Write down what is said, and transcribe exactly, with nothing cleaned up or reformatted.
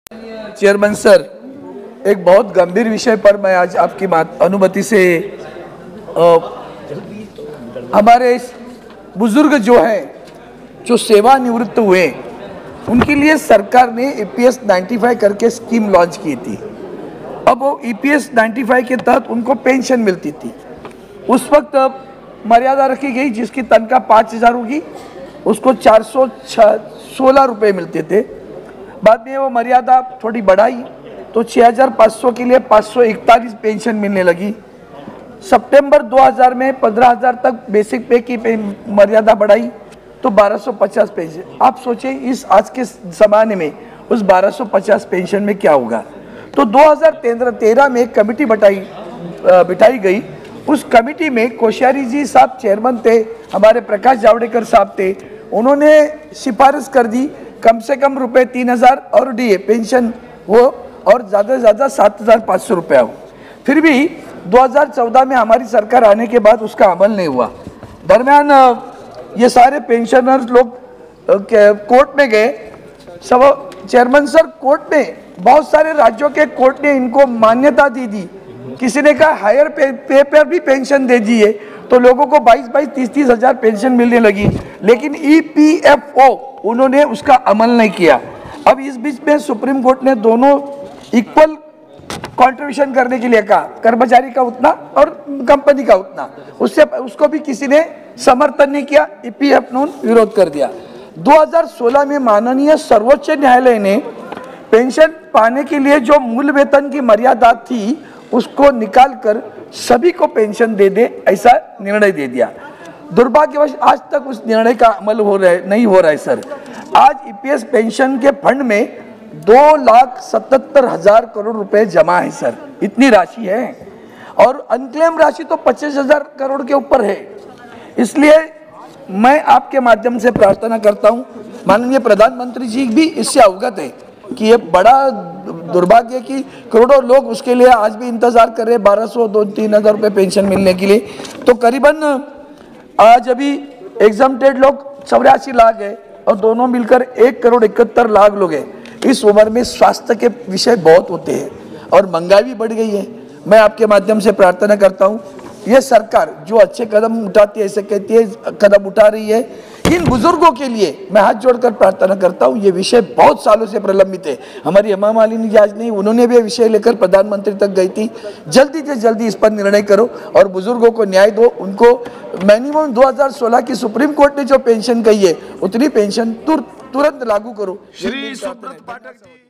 Chairman sir, एक बहुत गंभीर विषय पर मैं आज आपकी अनुमति से आ, हमारे बुजुर्ग जो हैं जो सेवानिवृत्त हुए उनके लिए सरकार ने ई पी एस पचानवे करके स्कीम लॉन्च की थी। अब वो ई पी एस पचानवे के तहत उनको पेंशन मिलती थी। उस वक्त मर्यादा रखी गई, जिसकी तनख्वाह पाँच हज़ार होगी उसको चार सौ सोलह रुपये मिलते थे। बाद में वो मर्यादा थोड़ी बढ़ाई तो छः हज़ार पाँच सौ के लिए पाँच सौ इकतालीस पेंशन मिलने लगी। सितंबर दो हज़ार में पंद्रह हज़ार तक बेसिक पे की मर्यादा बढ़ाई तो बारह सौ पचास पेंशन। आप सोचें इस आज के ज़माने में उस बारह सौ पचास पेंशन में क्या होगा। तो दो हज़ार तेरह में एक कमेटी बैठाई बिठाई गई। उस कमेटी में कोश्यारी जी साहब चेयरमैन थे, हमारे प्रकाश जावड़ेकर साहब थे। उन्होंने सिफारिश कर दी कम से कम रुपए तीन हज़ार और डी ए पेंशन हो और ज़्यादा से ज़्यादा सात हज़ार पाँच सौ रुपया हो। फिर भी दो हज़ार चौदह में हमारी सरकार आने के बाद उसका अमल नहीं हुआ। दरमियान ये सारे पेंशनर्स लोग कोर्ट में गए। सब चेयरमैन सर, कोर्ट में बहुत सारे राज्यों के कोर्ट ने इनको मान्यता दी दी। किसी ने कहा हायर पे, पे पर भी पेंशन दे दिए तो लोगों को बाईस बाईस तीस तीस हजार पेंशन मिलने लगी, लेकिन ई पी एफ ओ उन्होंने उसका अमल नहीं किया। अब इस बीच में सुप्रीम कोर्ट ने दोनों इक्वल कंट्रीब्यूशन करने के लिए कहा, कर्मचारी का उतना और कंपनी का उतना। उससे उसको भी किसी ने समर्थन नहीं किया, ई पी एफ ने विरोध कर दिया। दो हज़ार सोलह में माननीय सर्वोच्च न्यायालय ने पेंशन पाने के लिए जो मूल वेतन की मर्यादा थी उसको निकालकर सभी को पेंशन दे दे, ऐसा निर्णय दे दिया। दुर्भाग्यवश आज तक उस निर्णय का अमल हो रहा है नहीं हो रहा है सर। आज ई पी एस पेंशन के फंड में दो लाख सतहत्तर हजार करोड़ रुपए जमा है सर, इतनी राशि है और अनक्लेम राशि तो पच्चीस हजार करोड़ के ऊपर है। इसलिए मैं आपके माध्यम से प्रार्थना करता हूं, माननीय प्रधानमंत्री जी भी इससे अवगत है कि ये बड़ा दुर्भाग्य कि करोड़ों लोग उसके लिए आज भी इंतजार कर रहे हैं बारह सौ दो तीन हजार रुपये पेंशन मिलने के लिए। तो करीबन आज अभी एग्जाम्प्टेड लोग चौरासी लाख है और दोनों मिलकर एक करोड़ इकहत्तर लाख लोग हैं। इस उम्र में स्वास्थ्य के विषय बहुत होते हैं और महंगाई भी बढ़ गई है। मैं आपके माध्यम से प्रार्थना करता हूँ, ये सरकार जो अच्छे कदम उठाती है, ऐसे कहती है कदम उठा रही है, इन बुजुर्गों के लिए मैं हाथ जोड़कर प्रार्थना करता हूँ। ये विषय बहुत सालों से प्रलंबित है। हमारी हेमा मालिनी जी आज नहीं, उन्होंने भी ये विषय लेकर प्रधानमंत्री तक गई थी। जल्दी से जल्दी इस पर निर्णय करो और बुजुर्गों को न्याय दो। उनको मिनिमम दो हज़ार सोलह की सुप्रीम कोर्ट ने जो पेंशन कही है उतनी पेंशन तुरंत लागू करो। श्री सुब्रत पाठक जी।